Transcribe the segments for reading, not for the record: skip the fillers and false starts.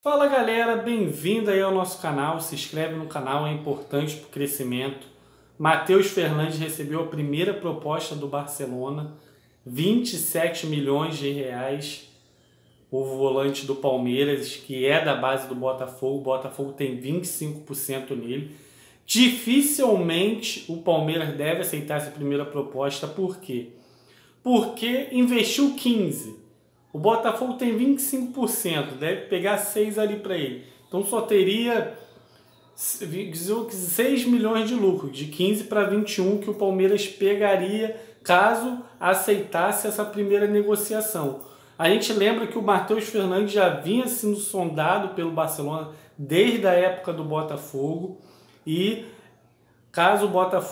Fala galera, bem-vindo aí ao nosso canal, se inscreve no canal, é importante para o crescimento. Matheus Fernandes recebeu a primeira proposta do Barcelona, 27 milhões de reais, o volante do Palmeiras, que é da base do Botafogo. O Botafogo tem 25% nele. Dificilmente o Palmeiras deve aceitar essa primeira proposta, por quê? Porque investiu 15%. O Botafogo tem 25%, deve pegar 6 ali para ele. Então só teria 6 milhões de lucro, de 15 para 21 que o Palmeiras pegaria caso aceitasse essa primeira negociação. A gente lembra que o Matheus Fernandes já vinha sendo sondado pelo Barcelona desde a época do Botafogo e caso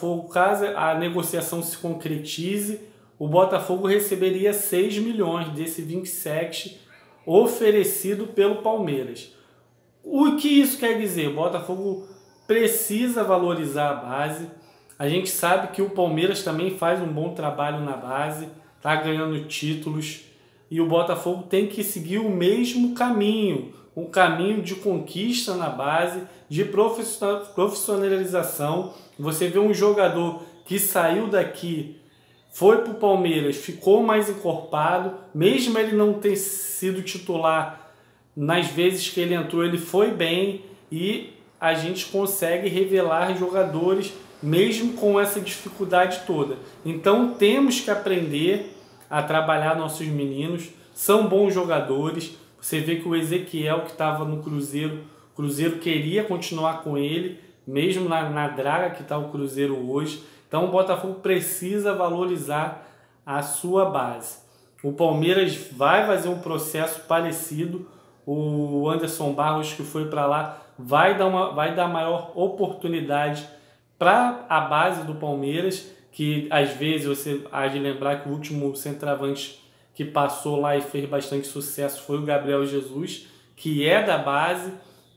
a negociação se concretize, o Botafogo receberia 6 milhões desse 27 oferecido pelo Palmeiras. O que isso quer dizer? O Botafogo precisa valorizar a base. A gente sabe que o Palmeiras também faz um bom trabalho na base, está ganhando títulos, e o Botafogo tem que seguir o mesmo caminho, um caminho de conquista na base, de profissionalização. Você vê um jogador que saiu daqui, foi para o Palmeiras, ficou mais encorpado, mesmo ele não ter sido titular, nas vezes que ele entrou ele foi bem, e a gente consegue revelar jogadores mesmo com essa dificuldade toda. Então temos que aprender a trabalhar nossos meninos, são bons jogadores. Você vê que o Ezequiel, que estava no Cruzeiro, o Cruzeiro queria continuar com ele, mesmo na draga que está o Cruzeiro hoje. Então o Botafogo precisa valorizar a sua base. O Palmeiras vai fazer um processo parecido. O Anderson Barros, que foi para lá, vai dar maior oportunidade para a base do Palmeiras, que às vezes você há de lembrar que o último centroavante que passou lá e fez bastante sucesso foi o Gabriel Jesus, que é da base,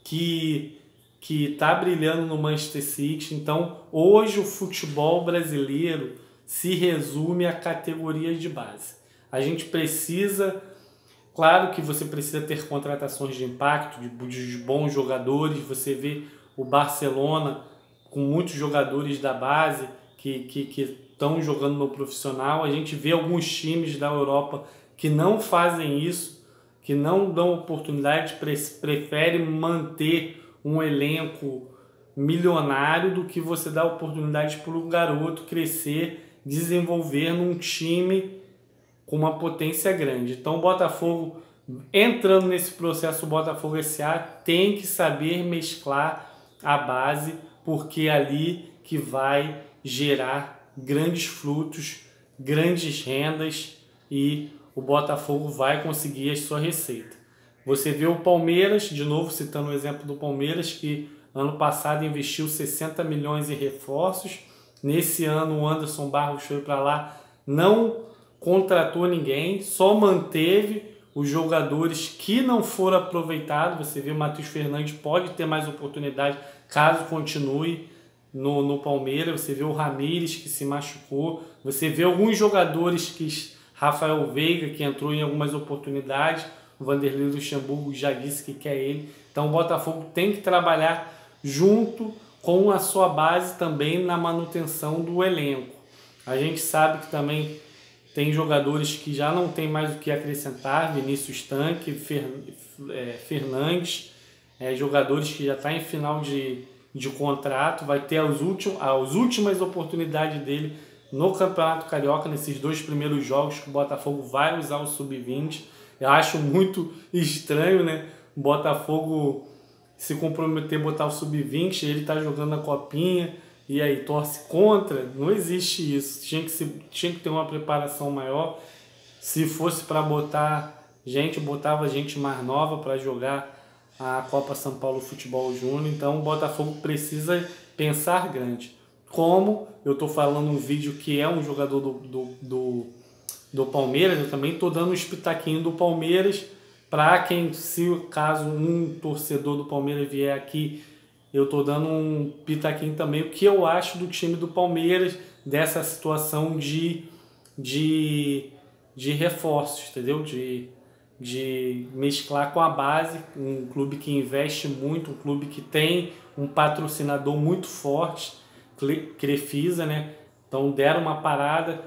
que está brilhando no Manchester City. Então, hoje o futebol brasileiro se resume a categorias de base. A gente precisa, claro que você precisa ter contratações de impacto, de bons jogadores. Você vê o Barcelona com muitos jogadores da base que estão jogando no profissional. A gente vê alguns times da Europa que não fazem isso, que não dão oportunidade, preferem manter um elenco milionário do que você dar oportunidade para o garoto crescer, desenvolver num time com uma potência grande. Então o Botafogo, entrando nesse processo, o Botafogo S.A. tem que saber mesclar a base, porque é ali que vai gerar grandes frutos, grandes rendas, e o Botafogo vai conseguir a sua receita. Você vê o Palmeiras, de novo citando o exemplo do Palmeiras, que ano passado investiu 60 milhões em reforços. Nesse ano o Anderson Barros foi para lá, não contratou ninguém, só manteve os jogadores que não foram aproveitados. Você vê o Matheus Fernandes pode ter mais oportunidade caso continue no Palmeiras. Você vê o Ramires, que se machucou. Você vê alguns jogadores, Rafael Veiga, que entrou em algumas oportunidades. O Vanderlei Luxemburgo já disse que quer ele. Então o Botafogo tem que trabalhar junto com a sua base também na manutenção do elenco. A gente sabe que também tem jogadores que já não tem mais o que acrescentar, Vinícius Tanque, Fernandes, jogadores que já estão em final de contrato, vai ter as últimas oportunidades dele no Campeonato Carioca, nesses 2 primeiros jogos que o Botafogo vai usar o Sub-20. Eu acho muito estranho, né? O Botafogo se comprometer a botar o Sub-20, ele tá jogando a Copinha, e aí torce contra. Não existe isso. Tinha que ter uma preparação maior. Se fosse para botar gente, botava gente mais nova para jogar a Copa São Paulo Futebol Júnior. Então o Botafogo precisa pensar grande. Como eu tô falando um vídeo que é um jogador do Palmeiras, eu também tô dando um espitaquinho do Palmeiras para quem, se caso um torcedor do Palmeiras vier aqui, eu tô dando um pitaquinho também o que eu acho do time do Palmeiras, dessa situação de reforços, entendeu? de mesclar com a base, um clube que investe muito, um clube que tem um patrocinador muito forte, Crefisa, né? Então deram uma parada,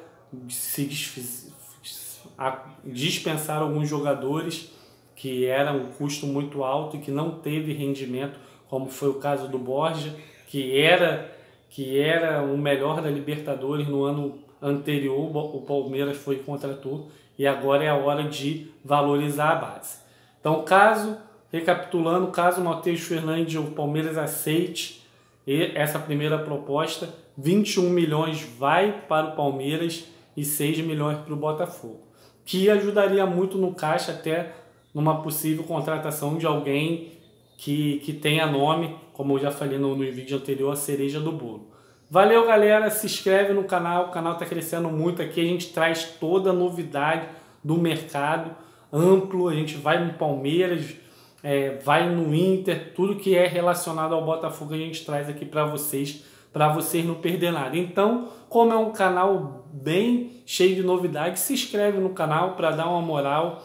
dispensaram alguns jogadores que era um custo muito alto e que não teve rendimento, como foi o caso do Borja, que era o melhor da Libertadores no ano anterior, o Palmeiras foi e contratou, e agora é a hora de valorizar a base. Então, recapitulando, caso o Matheus Fernandes ou o Palmeiras aceite essa primeira proposta, 21 milhões vai para o Palmeiras e 6 milhões para o Botafogo, que ajudaria muito no caixa, até numa possível contratação de alguém que tenha nome, como eu já falei no vídeo anterior, a cereja do bolo. Valeu, galera, se inscreve no canal, o canal está crescendo muito aqui, a gente traz toda a novidade do mercado amplo, a gente vai no Palmeiras, vai no Inter, tudo que é relacionado ao Botafogo a gente traz aqui para vocês não perderem nada. Então, como é um canal bem cheio de novidades, se inscreve no canal para dar uma moral.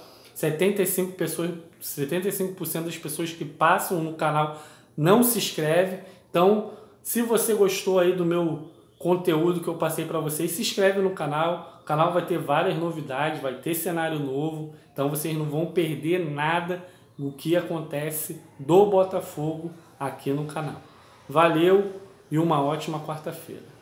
75% das pessoas que passam no canal não se inscrevem. Então, se você gostou aí do meu conteúdo que eu passei para vocês, se inscreve no canal. O canal vai ter várias novidades, vai ter cenário novo. Então, vocês não vão perder nada do que acontece do Botafogo aqui no canal. Valeu e uma ótima quarta-feira.